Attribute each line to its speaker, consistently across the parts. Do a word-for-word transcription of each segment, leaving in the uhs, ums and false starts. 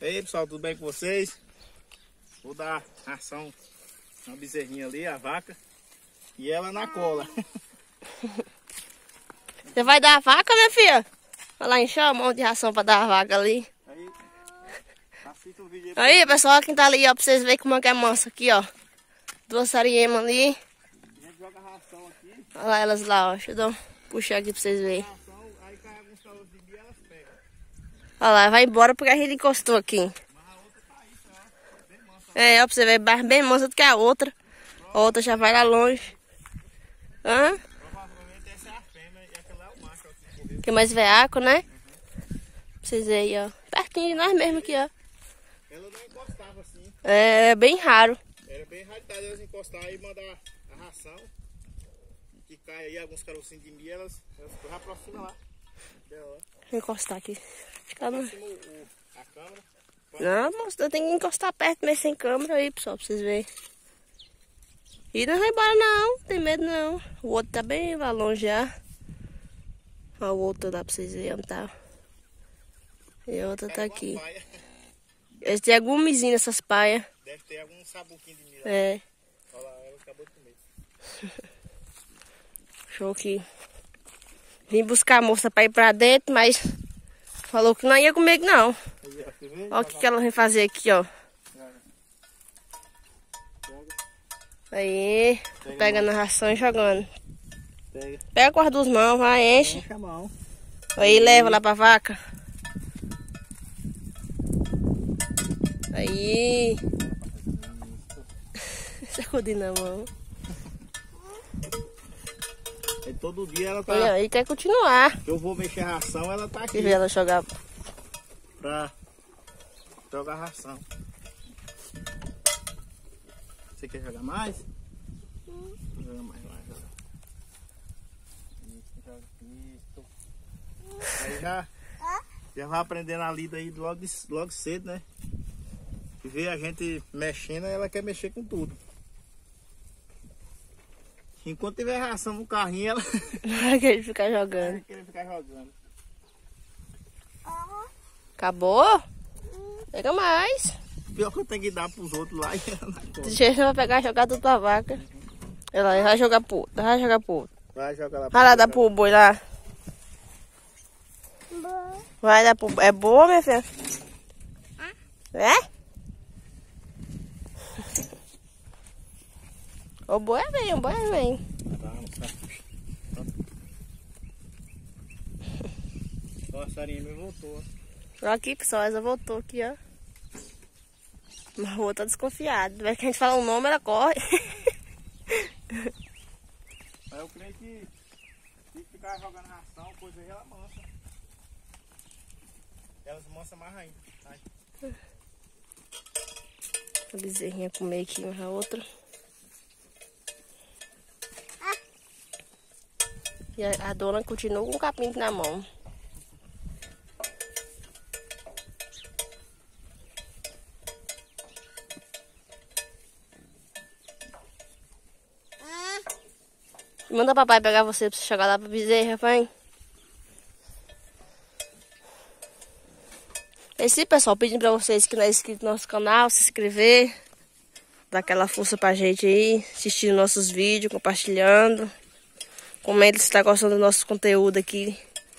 Speaker 1: E aí, pessoal, tudo bem com vocês? Vou dar ração uma bezerrinha ali, a vaca, e ela na cola.
Speaker 2: Você vai dar a vaca, minha filha? Vai lá encher um monte de ração pra dar a vaca ali.
Speaker 1: Aí, assista o vídeo aí.
Speaker 2: Aí, pessoal, quem tá ali, ó, pra vocês verem como é que é manso aqui, ó. Duas sariemas ali.
Speaker 1: A gente joga ração aqui.
Speaker 2: Olha lá elas lá, ó. Deixa eu dar, puxar aqui pra vocês verem.
Speaker 1: Ração, aí cai alguns calos de milho e elas pegam.
Speaker 2: Olha lá, vai embora porque a gente encostou aqui.
Speaker 1: Mas a outra tá aí, ó. Bem mansa.
Speaker 2: É, ó, pra você ver, bem mansa do que a outra. A outra já vai lá longe. Hã?
Speaker 1: Provavelmente essa é a fêmea e aquela é o macho. Ó,
Speaker 2: Que é mais veaco, né? Uhum. Pra vocês verem aí, ó. Pertinho de nós mesmo aqui, ó.
Speaker 1: ela não encostava assim.
Speaker 2: É bem raro.
Speaker 1: Era bem raridade elas encostar e mandar a ração. Que cai aí alguns carocinhos de milho, elas, elas já aproximam lá. Dela.
Speaker 2: Vou encostar aqui. Fica no...
Speaker 1: Aproxima o, o, a câmera.
Speaker 2: Não, moço, eu tenho que encostar perto, mas sem câmera aí, pessoal, pra vocês verem. E não vai embora não, tem medo não. O outro tá bem lá longe já. Ó, o outro dá pra vocês verem onde tá. E a outra tá aqui. Eles têm algum mizinho nessas paias.
Speaker 1: Deve ter algum sabuquinho de milho.
Speaker 2: É.
Speaker 1: Olha lá, ela acabou de comer.
Speaker 2: Show aqui. Vim buscar a moça pra ir pra dentro, mas falou que não ia comigo não. Olha o que, que ela vai fazer aqui, ó. Aí, pegando a ração e jogando.
Speaker 1: Pega.
Speaker 2: Pega com as duas mãos, vai, enche.
Speaker 1: Enche a mão.
Speaker 2: Aí leva lá pra vaca. Aí. Sacudindo na mão.
Speaker 1: E todo dia ela tá...
Speaker 2: Olha, aí quer continuar.
Speaker 1: Eu vou mexer a ração, ela tá aqui.
Speaker 2: E ver ela jogar.
Speaker 1: Pra jogar ração. Você quer jogar mais? Hum. Joga mais, vai, joga. Isso, joga isso. Aí já, já vai aprendendo a lida aí logo, logo cedo, né? E ver a gente mexendo, ela quer mexer com tudo. Enquanto tiver ração no carrinho, ela
Speaker 2: Vai querer ficar jogando.
Speaker 1: vai querer ficar jogando.
Speaker 2: Acabou? Pega mais.
Speaker 1: Pior que eu tenho que dar pros outros lá e ela na conta.
Speaker 2: De jeito vai pegar e jogar tudo pra vaca. Ela vai jogar pro outro, vai jogar pro outro.
Speaker 1: Vai jogar lá.
Speaker 2: Vai lá dar pro boi lá. Vai dar pro... É boa, minha filha? É? O boi vem, o boi vem.
Speaker 1: Tá, não sabe. Ó, a sarinha me voltou.
Speaker 2: Olha aqui, pessoal, ela voltou aqui, ó. Mas o outro tá desconfiado. Vai que a gente fala um nome, ela corre.
Speaker 1: Mas eu creio que se ficar jogando ração, coisa aí, ela mansa. Elas mansam mais ainda. Ai.
Speaker 2: A bezerrinha comer aqui uma a outra. E a, a dona continua com o capim na mão. Manda o papai pegar você pra você chegar lá pra bezerra, pai. É isso aí, pessoal, pedindo pra vocês que não é inscrito no nosso canal, se inscrever. Dar aquela força pra gente aí, assistindo nossos vídeos, compartilhando. Comenta se tá gostando do nosso conteúdo aqui.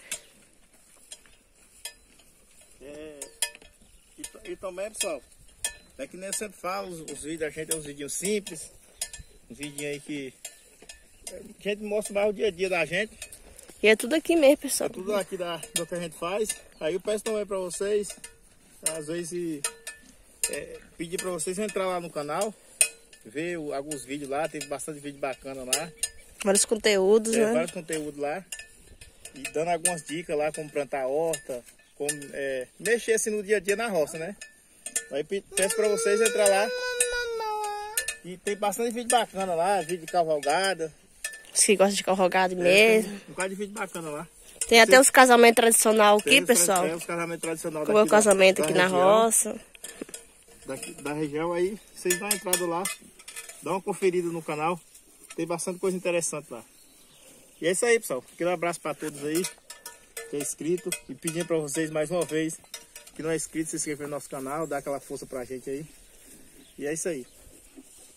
Speaker 1: É, e, e também, pessoal, é que nem eu sempre falo, os, os vídeos da gente é uns vídeos simples. Uns vídeos aí que a gente mostra mais o dia a dia da gente.
Speaker 2: E é tudo aqui mesmo, pessoal.
Speaker 1: É tudo aqui da, do que a gente faz. Aí eu peço também pra vocês, às vezes, é, pedir pra vocês entrar lá no canal, ver o, alguns vídeos lá, tem bastante vídeo bacana lá.
Speaker 2: Vários conteúdos,
Speaker 1: É,
Speaker 2: né?
Speaker 1: vários conteúdos lá. E dando algumas dicas lá, como plantar horta, como é, mexer assim no dia a dia na roça, né? Aí peço pra vocês entrar lá. E tem bastante vídeo bacana lá, vídeo de cavalgada.
Speaker 2: Os que gostam de cavalgada
Speaker 1: É,
Speaker 2: mesmo.
Speaker 1: tem um bocado de vídeo bacana lá.
Speaker 2: Tem até os casamentos tradicionais aqui,
Speaker 1: Tem os,
Speaker 2: pessoal.
Speaker 1: Tem os casamentos tradicionais
Speaker 2: Como é o
Speaker 1: daqui da-
Speaker 2: casamento
Speaker 1: da
Speaker 2: aqui na
Speaker 1: região.
Speaker 2: roça.
Speaker 1: Daqui, da região aí, vocês dão uma entrada lá, dá uma conferida no canal, tem bastante coisa interessante lá. E é isso aí, pessoal. Aquele abraço para todos aí, que é inscrito, e pedindo para vocês mais uma vez, que não é inscrito, se inscreve no nosso canal, dá aquela força pra gente aí. E é isso aí.